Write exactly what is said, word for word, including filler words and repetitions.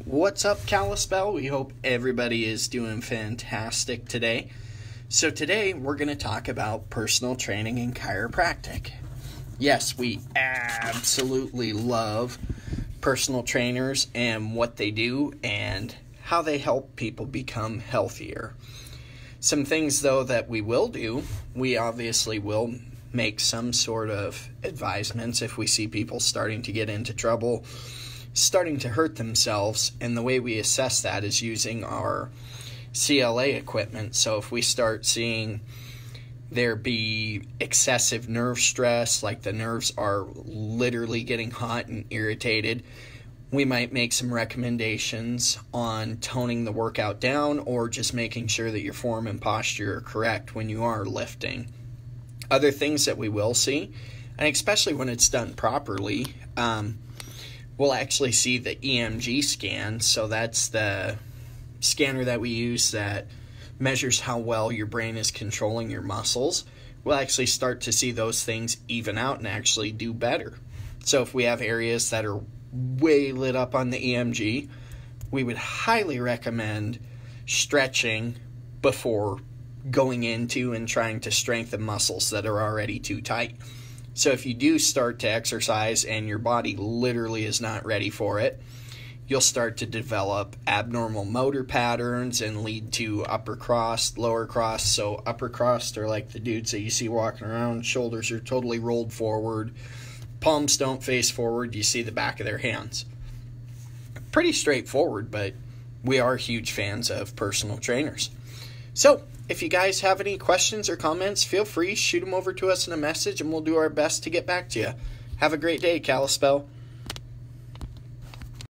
What's up, P L C? We hope everybody is doing fantastic today. So today we're going to talk about personal training and chiropractic. Yes, we absolutely love personal trainers and what they do and how they help people become healthier. Some things, though, that we will do, we obviously will make some sort of advisements if we see people starting to get into trouble, starting to hurt themselves, and the way we assess that is using our C L A equipment. So if we start seeing there be excessive nerve stress, like the nerves are literally getting hot and irritated, we might make some recommendations on toning the workout down or just making sure that your form and posture are correct when you are lifting. Other things that we will see, and especially when it's done properly, um, we'll actually see the E M G scan. So that's the scanner that we use that measures how well your brain is controlling your muscles. We'll actually start to see those things even out and actually do better. So if we have areas that are way lit up on the E M G, we would highly recommend stretching before going into and trying to strengthen muscles that are already too tight. So if you do start to exercise and your body literally is not ready for it, you'll start to develop abnormal motor patterns and lead to upper crossed, lower crossed. So upper crossed are like the dudes that you see walking around, shoulders are totally rolled forward, palms don't face forward, you see the back of their hands. Pretty straightforward, but we are huge fans of personal trainers. So if you guys have any questions or comments, feel free, shoot them over to us in a message and we'll do our best to get back to you. Have a great day, P L C.